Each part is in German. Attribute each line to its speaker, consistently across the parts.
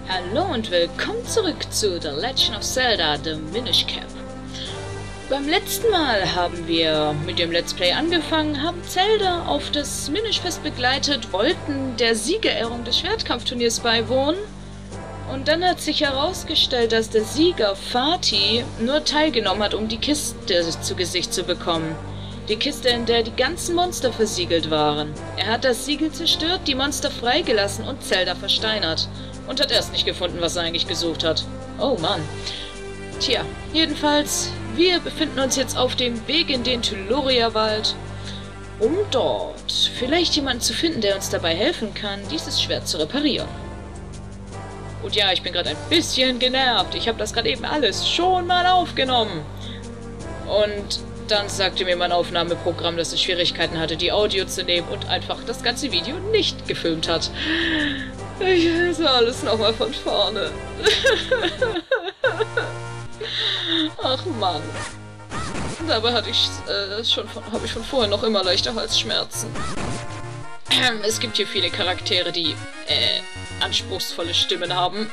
Speaker 1: Hallo und willkommen zurück zu The Legend of Zelda: The Minish Cap. Beim letzten Mal haben wir mit dem Let's Play angefangen, haben Zelda auf das Minish-Fest begleitet, wollten der Siegerehrung des Schwertkampfturniers beiwohnen. Und dann hat sich herausgestellt, dass der Sieger Fatih nur teilgenommen hat, um die Kiste zu Gesicht zu bekommen. Die Kiste, in der die ganzen Monster versiegelt waren. Er hat das Siegel zerstört, die Monster freigelassen und Zelda versteinert. Und hat erst nicht gefunden, was er eigentlich gesucht hat. Oh Mann. Tja, jedenfalls, wir befinden uns jetzt auf dem Weg in den Tyloria-Wald, um dort vielleicht jemanden zu finden, der uns dabei helfen kann, dieses Schwert zu reparieren. Und ja, ich bin gerade ein bisschen genervt. Ich habe das gerade eben alles schon mal aufgenommen. Und dann sagte mir mein Aufnahmeprogramm, dass es Schwierigkeiten hatte, die Audio zu nehmen und einfach das ganze Video nicht gefilmt hat. Ich will so alles nochmal von vorne. Ach Mann. Dabei hatte ich habe ich schon vorher noch immer leichte Halsschmerzen. Es gibt hier viele Charaktere, die anspruchsvolle Stimmen haben.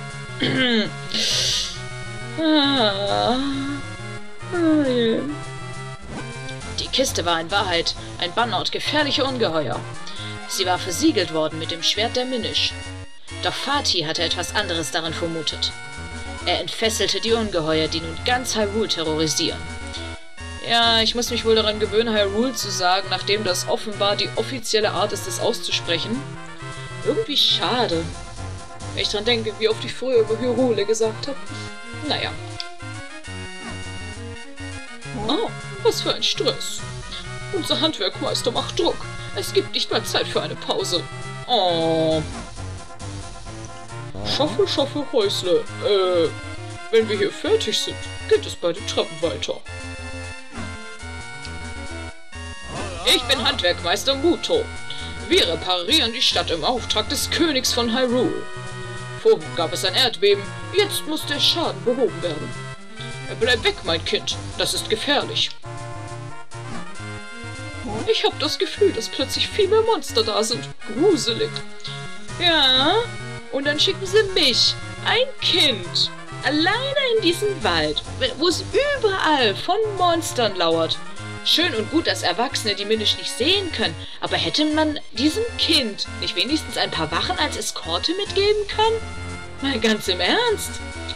Speaker 1: Die Kiste war in Wahrheit ein Bannort gefährlicher Ungeheuer. Sie war versiegelt worden mit dem Schwert der Minish. Doch Fatih hatte etwas anderes darin vermutet. Er entfesselte die Ungeheuer, die nun ganz Hyrule terrorisieren. Ja, ich muss mich wohl daran gewöhnen, Hyrule zu sagen, nachdem das offenbar die offizielle Art ist, es auszusprechen. Irgendwie schade. Wenn ich dran denke, wie oft ich früher über Hyrule gesagt habe. Naja. Oh, was für ein Stress. Unser Handwerkmeister macht Druck. Es gibt nicht mal Zeit für eine Pause. Oh. Schaffe, schaffe, Häusle. Wenn wir hier fertig sind, geht es bei den Treppen weiter. Ich bin Handwerkmeister Muto. Wir reparieren die Stadt im Auftrag des Königs von Hyrule. Vorhin gab es ein Erdbeben, jetzt muss der Schaden behoben werden. Bleib weg, mein Kind, das ist gefährlich. Ich habe das Gefühl, dass plötzlich viel mehr Monster da sind. Gruselig. Ja, und dann schicken sie mich, ein Kind, alleine in diesen Wald, wo es überall von Monstern lauert. Schön und gut, dass Erwachsene die Minish nicht sehen können, aber hätte man diesem Kind nicht wenigstens ein paar Wachen als Eskorte mitgeben können? Mal ganz im Ernst.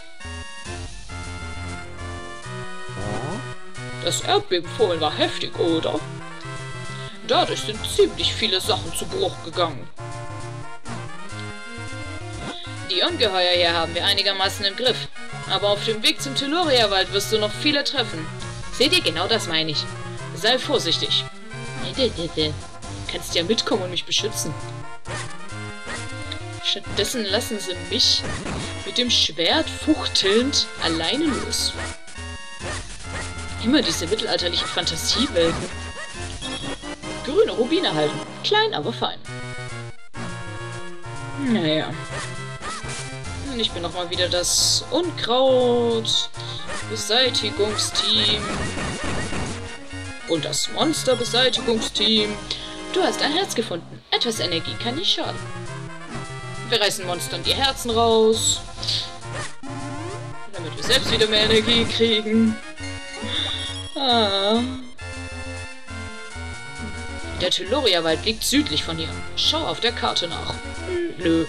Speaker 1: Das Erdbeben vorhin war heftig, oder? Dadurch sind ziemlich viele Sachen zu Bruch gegangen. Die Ungeheuer hier haben wir einigermaßen im Griff. Aber auf dem Weg zum Tyloria-Wald wirst du noch viele treffen. Seht ihr, genau das meine ich. Sei vorsichtig. Kannst ja mitkommen und mich beschützen. Stattdessen lassen sie mich mit dem Schwert fuchtelnd alleine los. Immer diese mittelalterlichen Fantasiewelten. Grüne Rubine halten. Klein, aber fein. Naja. Und ich bin nochmal wieder das Unkraut-Beseitigungsteam. Und das Monster-Beseitigungsteam. Du hast ein Herz gefunden. Etwas Energie kann nicht schaden. Wir reißen Monstern die Herzen raus. Damit wir selbst wieder mehr Energie kriegen. Ah. Der Tyloria-Wald liegt südlich von hier. Schau auf der Karte nach. Nö.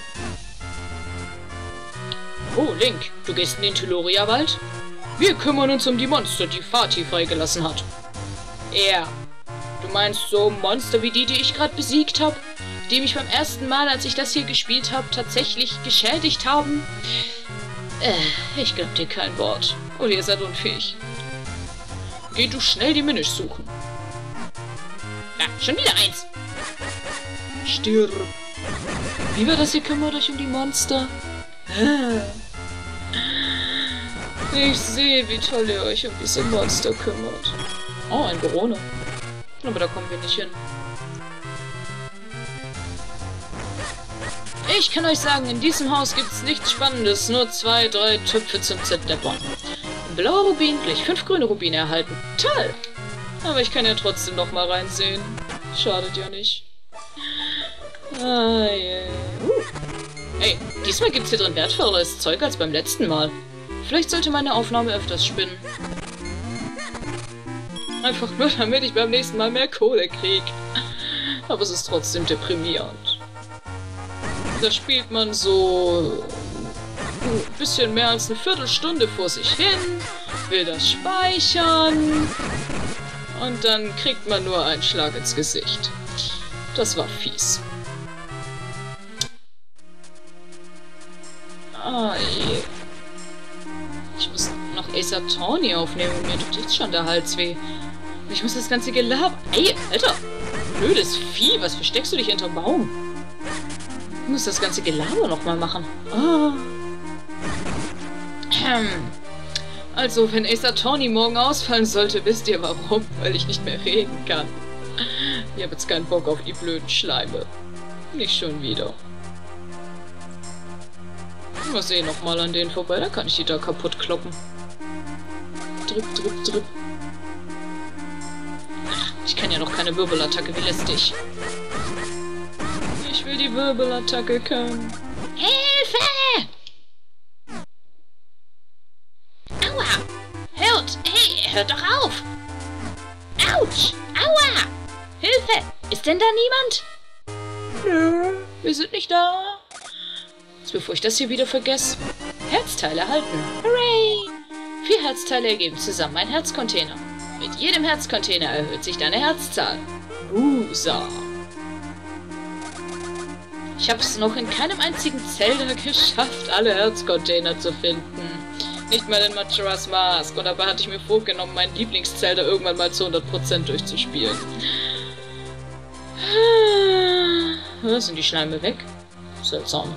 Speaker 1: Oh, Link, du gehst in den Tyloria-Wald? Wir kümmern uns um die Monster, die Fatih freigelassen hat. Ja. Du meinst so Monster wie die ich gerade besiegt habe? Die mich beim ersten Mal, als ich das hier gespielt habe, tatsächlich geschädigt haben? Ich glaub dir kein Wort. Oder ihr seid unfähig. Geh du schnell die Minish suchen. Ja, schon wieder eins. Stirb. Wie war das, ihr kümmert euch um die Monster? Ich sehe, wie toll ihr euch um diese Monster kümmert. Oh, ein Borone. Aber da kommen wir nicht hin. Ich kann euch sagen, in diesem Haus gibt es nichts Spannendes. Nur 2, 3 Töpfe zum Zerdeppern. Ein blauer Rubin, gleich 5 grüne Rubine erhalten. Toll! Aber ich kann ja trotzdem noch mal reinsehen. Schadet ja nicht. Ah, yeah. Ey, diesmal gibt's hier drin wertvolleres Zeug als beim letzten Mal. Vielleicht sollte meine Aufnahme öfters spinnen. Einfach nur, damit ich beim nächsten Mal mehr Kohle krieg. Aber es ist trotzdem deprimierend. Da spielt man so ein bisschen mehr als eine Viertelstunde vor sich hin, will das speichern und dann kriegt man nur einen Schlag ins Gesicht. Das war fies. Ah, je. Ich muss noch Ace Attorney aufnehmen und mir tut jetzt schon der Hals weh. Ich muss das ganze Gelaber... Ey, Alter! Blödes Vieh, was versteckst du dich hinterm Baum? Ich muss das ganze Gelaber nochmal machen. Oh. Also, wenn Ace Attorney morgen ausfallen sollte, wisst ihr warum? Weil ich nicht mehr reden kann. Ich habe jetzt keinen Bock auf die blöden Schleime. Nicht schon wieder. Ich muss eh nochmal an denen vorbei, dann kann ich die da kaputt kloppen. Drüpp, drüpp, drüpp. Ach, ich kann ja noch keine Wirbelattacke, wie lästig. Ich will die Wirbelattacke können. Hilfe! Aua! Hört doch auf! Autsch! Aua! Hilfe! Ist denn da niemand? Nö, wir sind nicht da. Jetzt, bevor ich das hier wieder vergesse. Herzteile erhalten. Hooray! 4 Herzteile ergeben zusammen ein Herzcontainer. Mit jedem Herzcontainer erhöht sich deine Herzzahl. Usa. Ich habe es noch in keinem einzigen Zelda geschafft, alle Herzcontainer zu finden. Nicht mal in Majora's Mask. Und dabei hatte ich mir vorgenommen, meinen Lieblingszelda irgendwann mal zu 100% durchzuspielen. Sind die Schleime weg? Seltsam.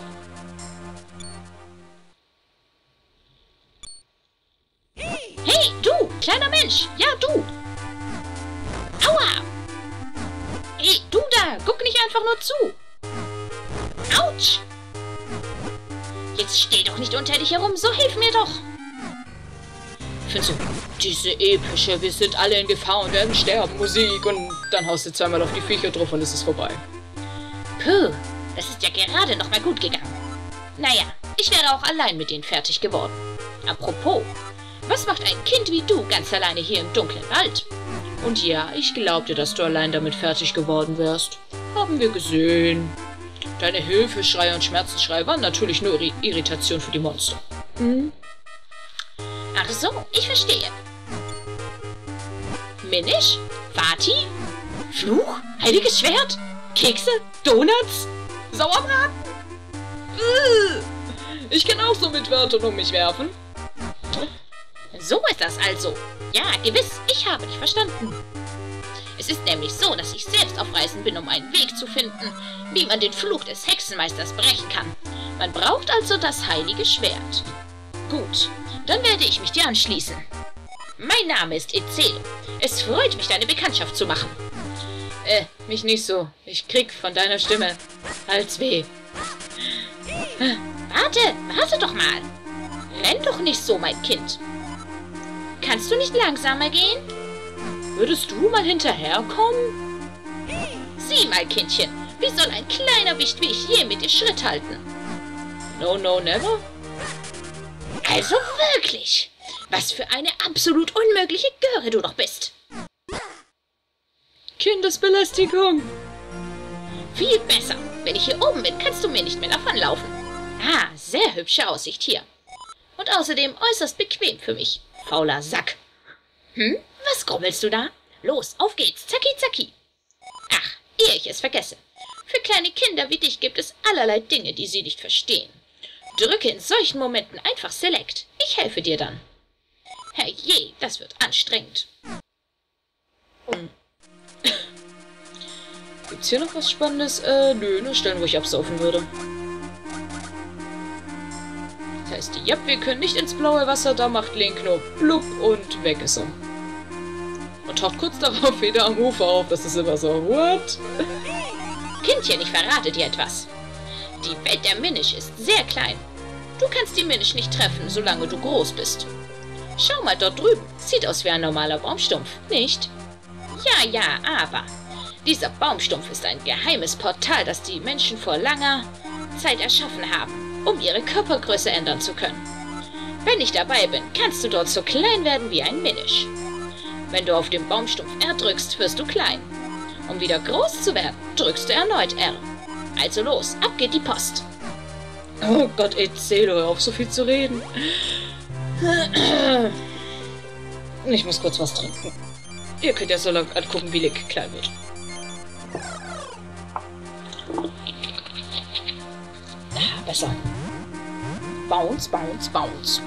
Speaker 1: Hey, du! Kleiner Mensch! Ja, du! Aua! Hey, du da! Guck nicht einfach nur zu! Autsch! Jetzt steh doch nicht unter dich herum, so hilf mir doch! Ich finde so, diese epische, wir sind alle in Gefahr und werden sterben, Musik und dann haust du zweimal auf die Viecher drauf und es ist vorbei. Puh, das ist ja gerade noch mal gut gegangen. Naja, ich wäre auch allein mit denen fertig geworden. Apropos, was macht ein Kind wie du ganz alleine hier im dunklen Wald? Und ja, ich glaubte, dass du allein damit fertig geworden wärst. Haben wir gesehen. Deine Hilfeschreie und Schmerzensschreie waren natürlich nur Irritation für die Monster. Hm? Ach so, ich verstehe. Minish? Vati? Fluch? Heiliges Schwert? Kekse? Donuts? Sauerbraten? Ich kann auch so mit Wörtern um mich werfen. So ist das also. Ja, gewiss, ich habe dich verstanden. Es ist nämlich so, dass ich selbst auf Reisen bin, um einen Weg zu finden, wie man den Fluch des Hexenmeisters brechen kann. Man braucht also das heilige Schwert. Gut, dann werde ich mich dir anschließen. Mein Name ist Ezeel. Es freut mich, deine Bekanntschaft zu machen. Mich nicht so. Ich krieg von deiner Stimme Halsweh. Warte doch mal. Renn doch nicht so, mein Kind. Kannst du nicht langsamer gehen? Würdest du mal hinterherkommen? Sieh mal, Kindchen, wie soll ein kleiner Wicht wie ich je mit dir Schritt halten? No, no, never? Also wirklich, was für eine absolut unmögliche Göre du doch bist. Kindesbelästigung. Viel besser. Wenn ich hier oben bin, kannst du mir nicht mehr davonlaufen. Ah, sehr hübsche Aussicht hier. Und außerdem äußerst bequem für mich. Fauler Sack. Was grummelst du da? Los, auf geht's, zacki zacki. Ach, ehe ich es vergesse. Für kleine Kinder wie dich gibt es allerlei Dinge, die sie nicht verstehen. Drücke in solchen Momenten einfach Select. Ich helfe dir dann. Herrje, das wird anstrengend. Gibt's hier noch was Spannendes? Nö, nur Stellen, wo ich absaufen würde. Das heißt, ja, wir können nicht ins blaue Wasser, da macht Link nur blub und weg ist er. Und taucht kurz darauf wieder am Ufer auf. Das ist immer so, what? Kindchen, ich verrate dir etwas. Die Welt der Minish ist sehr klein. Du kannst die Minish nicht treffen, solange du groß bist. Schau mal dort drüben. Sieht aus wie ein normaler Baumstumpf, nicht? Ja, aber dieser Baumstumpf ist ein geheimes Portal, das die Menschen vor langer Zeit erschaffen haben. um ihre Körpergröße ändern zu können. Wenn ich dabei bin, kannst du dort so klein werden wie ein Minisch. Wenn du auf den Baumstumpf R drückst, wirst du klein. Um wieder groß zu werden, drückst du erneut R. Also los, ab geht die Post. Oh Gott, erzähl, hör auf, so viel zu reden. Ich muss kurz was trinken. Ihr könnt ja so lange angucken, wie Lick klein wird. Ah, besser. Bounce, bounce, bounce.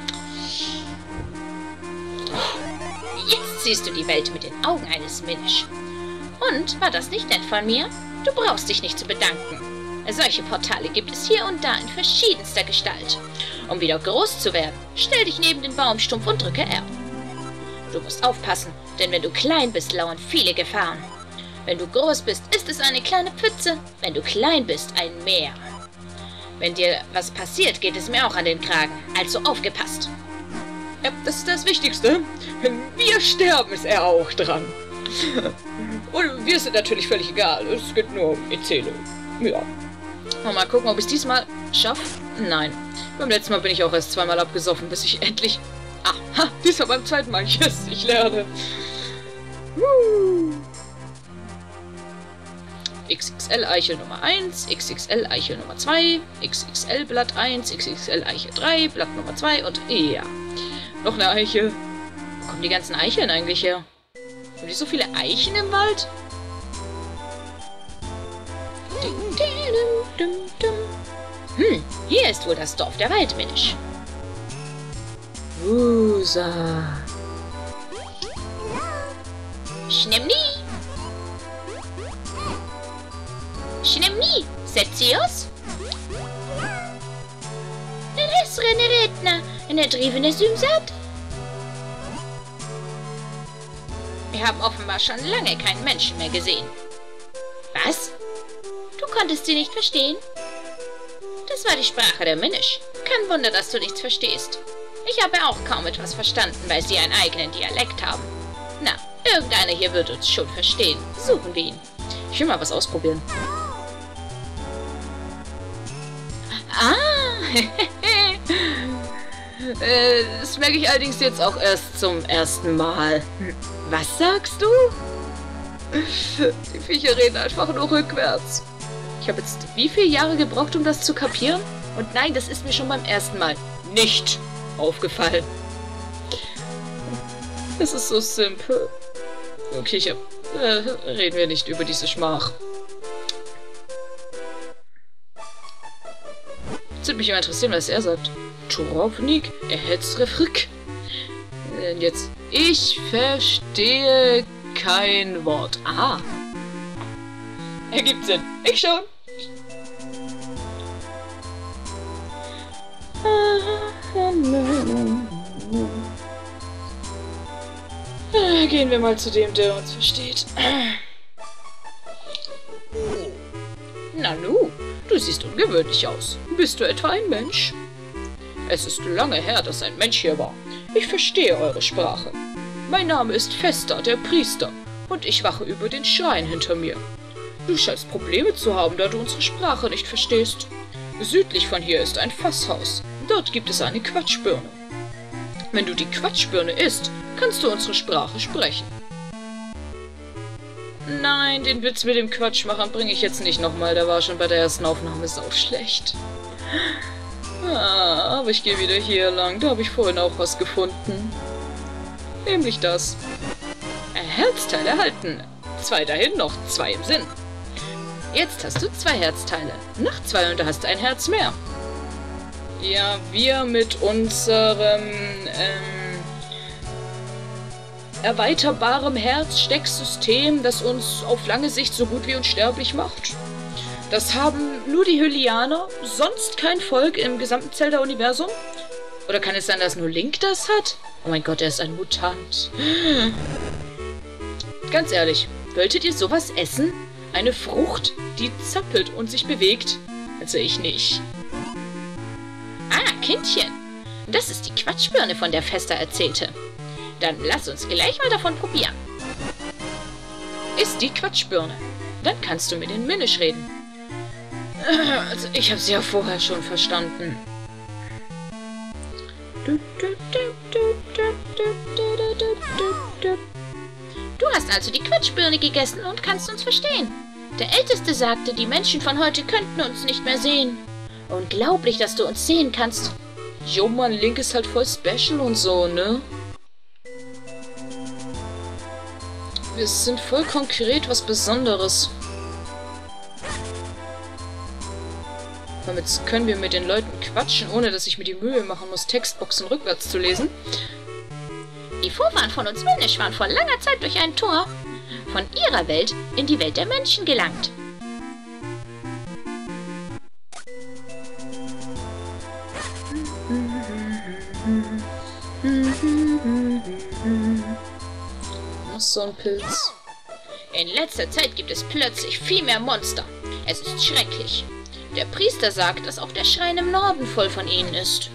Speaker 1: Jetzt siehst du die Welt mit den Augen eines Minisch. Und, war das nicht nett von mir? Du brauchst dich nicht zu bedanken. Solche Portale gibt es hier und da in verschiedenster Gestalt. Um wieder groß zu werden, stell dich neben den Baumstumpf und drücke R. Du musst aufpassen, denn wenn du klein bist, lauern viele Gefahren. Wenn du groß bist, ist es eine kleine Pfütze. Wenn du klein bist, ein Meer. Wenn dir was passiert, geht es mir auch an den Kragen. Also aufgepasst. Ja, das ist das Wichtigste. Wenn wir sterben, ist er auch dran. Und wir sind natürlich völlig egal. Es geht nur um Ezelo. Ja. Mal gucken, ob ich es diesmal schaffe. Nein. Beim letzten Mal bin ich auch erst zweimal abgesoffen, bis ich endlich... Aha, diesmal beim zweiten Mal. Yes, ich lerne. XXL Eichel Nummer 1, XXL Eichel Nummer 2, XXL Blatt 1, XXL Eichel 3, Blatt Nummer 2 und ja. Noch eine Eiche. Wo kommen die ganzen Eicheln eigentlich her? Haben die so viele Eichen im Wald? Hier ist wohl das Dorf der Waldminisch. Usa. Schnemni. Schnemni, Setzios? Rene Redner, eine drivene Symsat. Wir haben offenbar schon lange keinen Menschen mehr gesehen. Was? Du konntest sie nicht verstehen? Das war die Sprache der Minisch. Kein Wunder, dass du nichts verstehst. Ich habe auch kaum etwas verstanden, weil sie einen eigenen Dialekt haben. Na, irgendeiner hier wird uns schon verstehen. Suchen wir ihn. Ich will mal was ausprobieren. Das merke ich allerdings jetzt auch erst zum ersten Mal. Was sagst du? Die Viecher reden einfach nur rückwärts. Ich habe jetzt wie viele Jahre gebraucht, um das zu kapieren? Und nein, das ist mir schon beim ersten Mal nicht aufgefallen. Das ist so simpel. Okay, reden wir nicht über diese Schmach. Jetzt würde mich immer interessieren, was er sagt. Turovnik, Refrik. Jetzt, ich verstehe kein Wort. Aha. Ergibt Sinn. Ich schon. Gehen wir mal zu dem, der uns versteht. Nanu, du siehst ungewöhnlich aus. Bist du etwa ein Mensch? Es ist lange her, dass ein Mensch hier war. Ich verstehe eure Sprache. Mein Name ist Festa, der Priester, und ich wache über den Schrein hinter mir. Du scheinst Probleme zu haben, da du unsere Sprache nicht verstehst. Südlich von hier ist ein Fasshaus. Dort gibt es eine Quatschbirne. Wenn du die Quatschbirne isst, kannst du unsere Sprache sprechen. Nein, den Witz mit dem Quatschmachern bringe ich jetzt nicht nochmal. Der war schon bei der ersten Aufnahme sau schlecht. Aber ich gehe wieder hier lang. Da habe ich vorhin auch was gefunden. Nämlich das. Ein Herzteil erhalten. 2 dahin, noch 2 im Sinn. Jetzt hast du 2 Herzteile. Noch 2 und du hast ein Herz mehr. Ja, wir mit unserem erweiterbarem Herzstecksystem, das uns auf lange Sicht so gut wie unsterblich macht. Das haben nur die Hylianer, sonst kein Volk im gesamten Zelda-Universum. Oder kann es sein, dass nur Link das hat? Oh mein Gott, er ist ein Mutant. Ganz ehrlich, wolltet ihr sowas essen? Eine Frucht, die zappelt und sich bewegt? Also ich nicht. Ah, Kindchen. Das ist die Quatschbirne, von der Festa erzählte. Dann lass uns gleich mal davon probieren. Ist die Quatschbirne. Dann kannst du mit den Minisch reden. Also, ich habe sie ja vorher schon verstanden.
Speaker 2: Du hast also die Quetschbirne gegessen und kannst uns verstehen. Der Älteste sagte, die Menschen von heute könnten uns nicht mehr sehen. Unglaublich, dass du uns sehen kannst.
Speaker 1: Jo, Mann, Link ist halt voll special und so, ne? Wir sind voll konkret was Besonderes. Damit können wir mit den Leuten quatschen, ohne dass ich mir die Mühe machen muss, Textboxen rückwärts zu lesen.
Speaker 2: Die Vorfahren von uns Minisch waren vor langer Zeit durch ein Tor von ihrer Welt in die Welt der Menschen gelangt.
Speaker 1: Was ist so ein Pilz?
Speaker 2: In letzter Zeit gibt es plötzlich viel mehr Monster. Es ist schrecklich. Der Priester sagt, dass auch der Schrein im Norden voll von ihnen ist.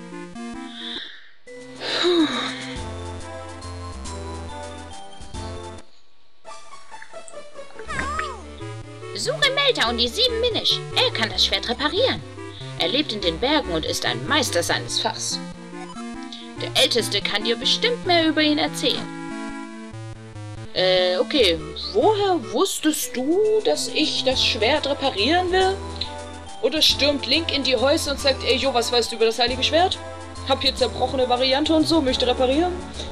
Speaker 2: Suche Melta und die 7 Minisch. Er kann das Schwert reparieren. Er lebt in den Bergen und ist ein Meister seines Fachs. Der Älteste kann dir bestimmt mehr über ihn erzählen.
Speaker 1: Okay. Woher wusstest du, dass ich das Schwert reparieren will? Oder stürmt Link in die Häuser und sagt, ey, Jo, was weißt du über das heilige Schwert? Hab hier zerbrochene Variante und so, möchte reparieren?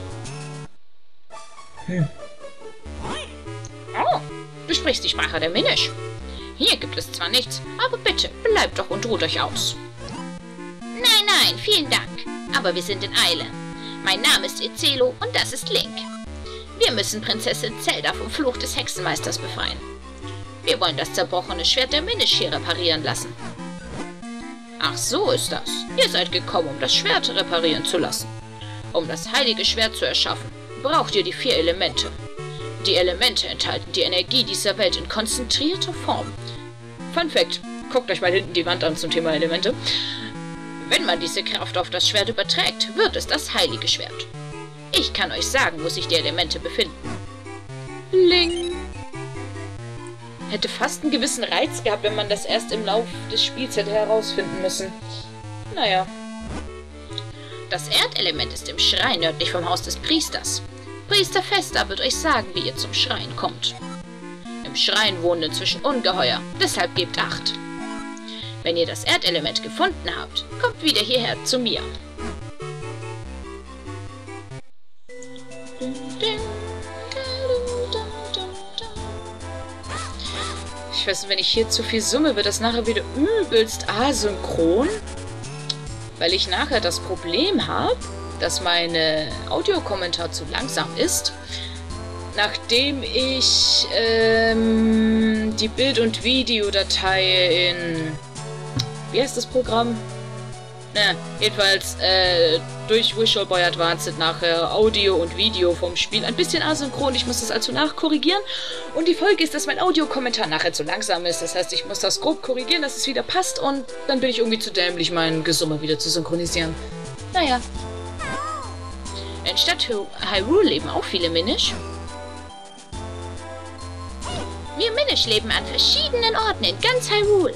Speaker 2: Oh, du sprichst die Sprache der Minisch. Hier gibt es zwar nichts, aber bitte, bleibt doch und ruht euch aus. Nein, nein, vielen Dank. Aber wir sind in Eile. Mein Name ist Ezelo und das ist Link. Wir müssen Prinzessin Zelda vom Fluch des Hexenmeisters befreien. Wir wollen das zerbrochene Schwert der Minisch hier reparieren lassen. Ach, so ist das. Ihr seid gekommen, um das Schwert reparieren zu lassen. Um das heilige Schwert zu erschaffen, braucht ihr die 4 Elemente. Die Elemente enthalten die Energie dieser Welt in konzentrierter Form. Fun Fact: Guckt euch mal hinten die Wand an zum Thema Elemente. Wenn man diese Kraft auf das Schwert überträgt, wird es das heilige Schwert. Ich kann euch sagen, wo sich die Elemente befinden.
Speaker 1: Ling. Hätte fast einen gewissen Reiz gehabt, wenn man das erst im Lauf des Spiels hätte herausfinden müssen. Naja.
Speaker 2: Das Erdelement ist im Schrein nördlich vom Haus des Priesters. Priester Festa wird euch sagen, wie ihr zum Schrein kommt. Im Schrein wohnen inzwischen Ungeheuer, deshalb gebt Acht. Wenn ihr das Erdelement gefunden habt, kommt wieder hierher zu mir.
Speaker 1: Ich weiß, wenn ich hier zu viel summe, wird das nachher wieder übelst asynchron. Weil ich nachher das Problem habe, dass meine Audiokommentar zu langsam ist, nachdem ich die Bild- und Videodatei in... Wie heißt das Programm? Jedenfalls durch Visual Boy Advanced nachher Audio und Video vom Spiel ein bisschen asynchron. Ich muss das also nachkorrigieren. Und die Folge ist, dass mein Audiokommentar nachher zu langsam ist. Das heißt, ich muss das grob korrigieren, dass es wieder passt. Und dann bin ich irgendwie zu dämlich, mein Gesumme wieder zu synchronisieren. Naja.
Speaker 2: In Stadt Hyrule leben auch viele Minisch. Wir Minisch leben an verschiedenen Orten in ganz Hyrule.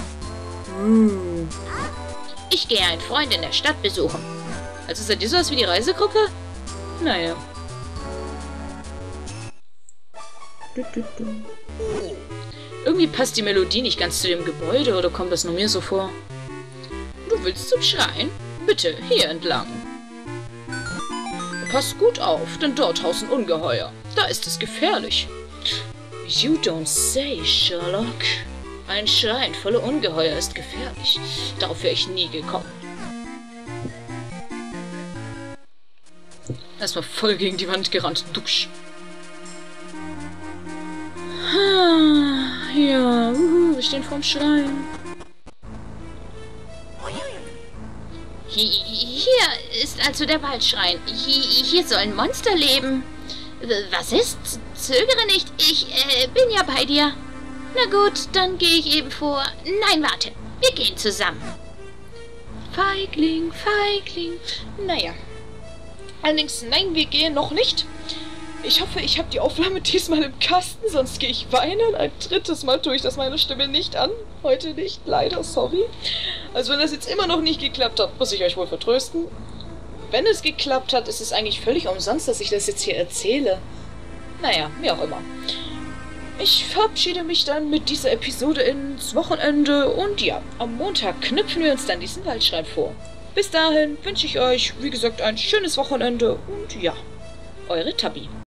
Speaker 2: Ich gehe einen Freund in der Stadt besuchen.
Speaker 1: Also seid ihr sowas wie die Reisegruppe? Naja. Irgendwie passt die Melodie nicht ganz zu dem Gebäude, oder kommt das nur mir so vor? Du willst zum Schrein? Bitte, hier entlang. Pass gut auf, denn dort hausen Ungeheuer. Da ist es gefährlich. You don't say, Sherlock. Ein Schrein voller Ungeheuer ist gefährlich. Darauf wäre ich nie gekommen. Erstmal voll gegen die Wand gerannt. Dusch. Ja, wir stehen vorm Schrein.
Speaker 2: Hier ist also der Waldschrein. Hier sollen Monster leben. Was ist? Zögere nicht, ich bin ja bei dir. Na gut, dann gehe ich eben vor. Nein, warte, wir gehen zusammen.
Speaker 1: Feigling, Feigling. Naja. Allerdings, nein, wir gehen noch nicht. Ich hoffe, ich habe die Aufnahme diesmal im Kasten, sonst gehe ich weinen. Ein drittes Mal tue ich das meiner Stimme nicht an. Heute nicht, leider, sorry. Also wenn das jetzt immer noch nicht geklappt hat, muss ich euch wohl vertrösten. Wenn es geklappt hat, ist es eigentlich völlig umsonst, dass ich das jetzt hier erzähle. Naja, wie auch immer. Ich verabschiede mich dann mit dieser Episode ins Wochenende und ja, am Montag knüpfen wir uns dann diesen Waldschrein vor. Bis dahin wünsche ich euch, wie gesagt, ein schönes Wochenende und ja, eure Tabi.